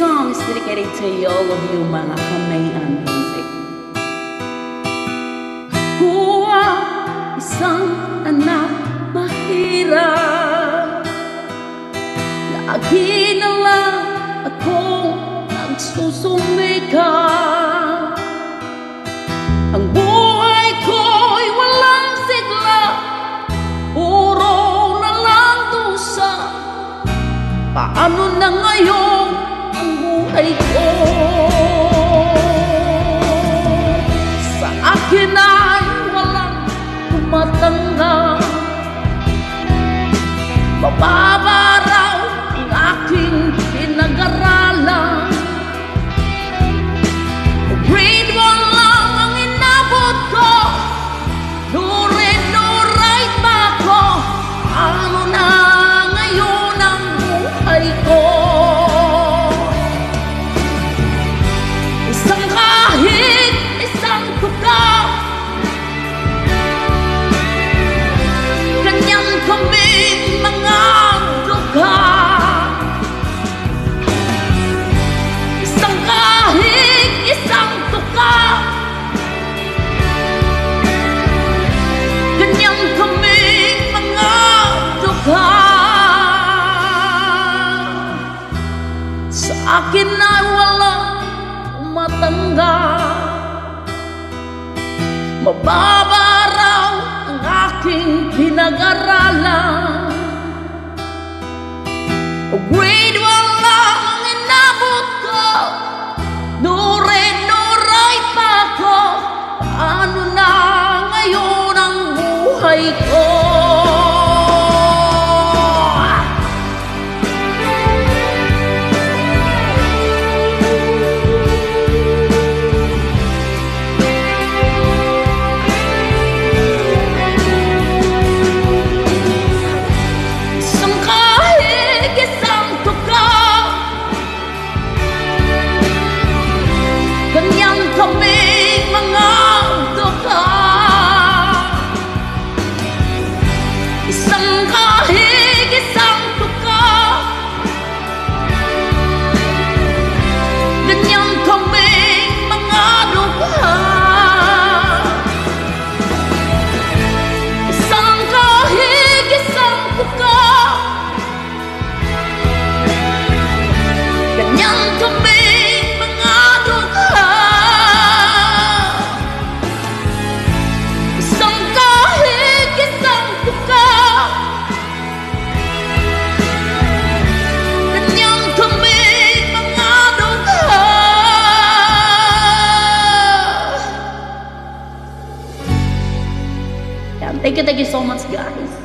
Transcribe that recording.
song is dedicated to all of you, mga kamayan music. Kuha isang anak mahirap, lagi na lang akong nagsusumikap. Ang buhay ko'y walang sigla, puro na lang dusa. Paano na ngayon ang buhay ko? Sa akin ay walang tumatanggap. Mababa raw ang aking pinag-aralan. Grade 1 lang ang inabot ko, no-read pa ako. Ano na ngayon ang buhay ko? Isang kahit isang tuka, kanyang kaming mga duka. Isang kahit isang tuka, kanyang kaming mga duka. Sa akin ay walang tumatanggap. Mababa raw ang aking pinag-aralan. Grade 1 lang ang inabot ko, no-read pa ako. Paano na ngayon ang buhay ko? Kanyang kaming mga duka. Isang kahig, isang tuka, kanyang kaming mga duka. Isang kahig, isang tuka, kanyang kaming mga duka. Thank you so much, guys.